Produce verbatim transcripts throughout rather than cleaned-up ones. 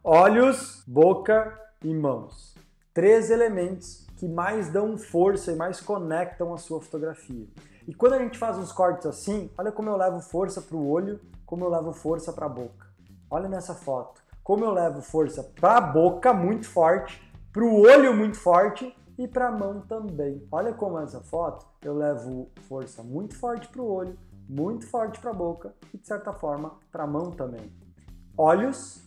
olhos, boca e mãos. Três elementos que mais dão força e mais conectam a sua fotografia. E quando a gente faz uns cortes assim, olha como eu levo força para o olho, como eu levo força para a boca. Olha nessa foto, como eu levo força para a boca muito forte, para o olho muito forte e para a mão também. Olha como essa foto eu levo força muito forte para o olho, muito forte para a boca e de certa forma para a mão também. Olhos,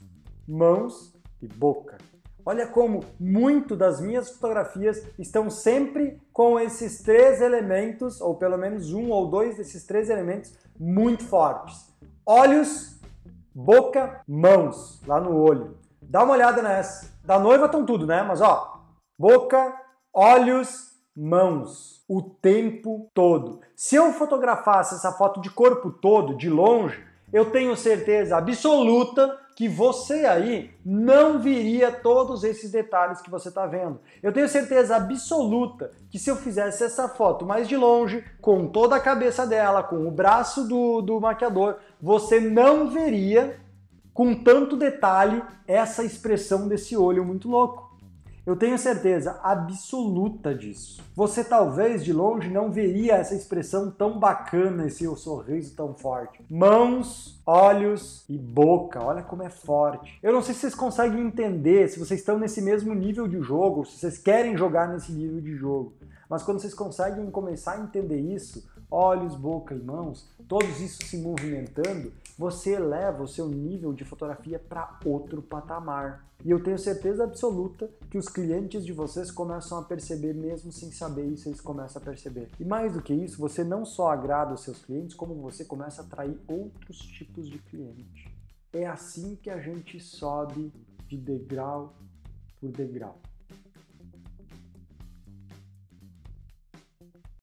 mãos e boca. Olha como muito das minhas fotografias estão sempre com esses três elementos, ou pelo menos um ou dois desses três elementos muito fortes. Olhos, boca, mãos, lá no olho. Dá uma olhada nessa. Da noiva estão tudo, né? Mas ó, boca, olhos, mãos. O tempo todo. Se eu fotografasse essa foto de corpo todo, de longe, eu tenho certeza absoluta que você aí não viria todos esses detalhes que você está vendo. Eu tenho certeza absoluta que se eu fizesse essa foto mais de longe, com toda a cabeça dela, com o braço do, do maquiador, você não veria com tanto detalhe essa expressão desse olho muito louco. Eu tenho certeza absoluta disso. Você talvez de longe não veria essa expressão tão bacana, esse sorriso tão forte. Mãos, olhos e boca, olha como é forte. Eu não sei se vocês conseguem entender, se vocês estão nesse mesmo nível de jogo, se vocês querem jogar nesse nível de jogo. Mas quando vocês conseguem começar a entender isso, olhos, boca e mãos, todos isso se movimentando, você eleva o seu nível de fotografia para outro patamar. E eu tenho certeza absoluta que os clientes de vocês começam a perceber, mesmo sem saber isso, eles começam a perceber. E mais do que isso, você não só agrada os seus clientes, como você começa a atrair outros tipos de cliente. É assim que a gente sobe de degrau por degrau.